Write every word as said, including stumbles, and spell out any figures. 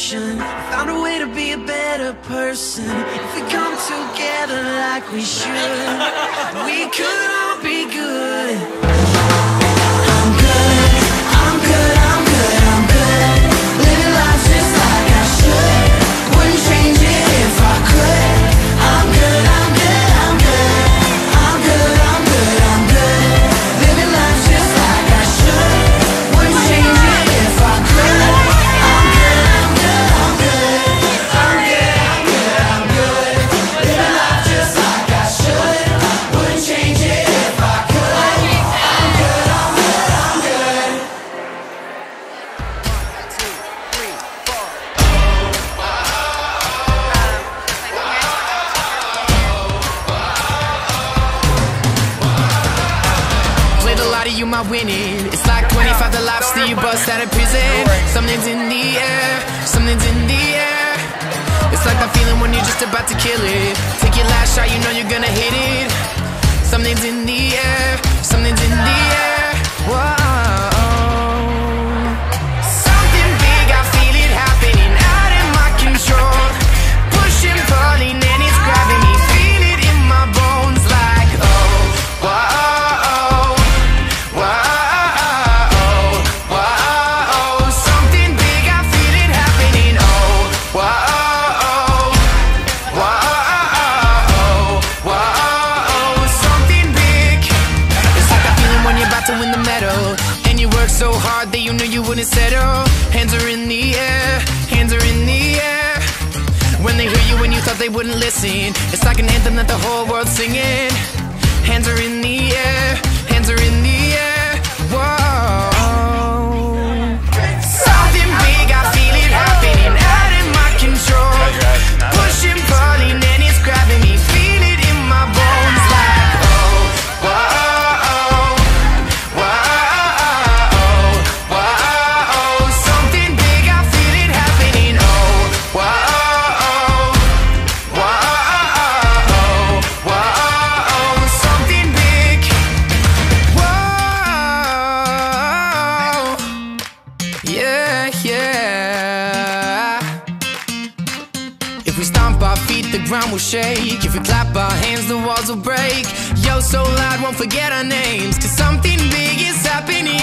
emotion. Found a way to be a better person. If we come together like we should, we could all be good. I'm good, I'm good, I'm good, I'm good. Living life just like I should. Wouldn't change it if I could. I'm good, I'm good, I'm good. I'm good, I'm good, I'm good. Living life just like I should. Wouldn't change it if I could. I'm good, I'm good, I'm good. I'm good, I'm good, I'm good. Living life just like I should. Wouldn't change it if I could. I'm good, I'm good, I'm good. One, two, three, four. Played a lot of you, my winning. It's like twenty-five the lobster you bust out of prison. Something's in the air, something's in the air. It's like that feeling when you're just about to kill it. Take your last shot, you know you're gonna hit it. Something's in the air, something's in the air. Whoa. Something big, I feel it happening out of my control. Pushing, pulling, and it's grabbing me. Feel it in my bones like oh, whoa. So hard that you knew you wouldn't settle. Hands are in the air, hands are in the air. When they hear you when you thought they wouldn't listen, it's like an anthem that the whole world's singing. Hands are in the air, hands are in the air. Whoa. Something big, I feel it happening out of my control. Pushing, pulling, and it's grabbing me. Feel it in my bones like oh, whoa. If we stomp our feet, the ground will shake. If we clap our hands, the walls will break. Yo, so loud, won't forget our names. Cause something big is happening.